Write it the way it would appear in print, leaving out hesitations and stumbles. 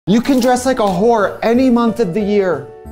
You can dress like a whore any month of the year.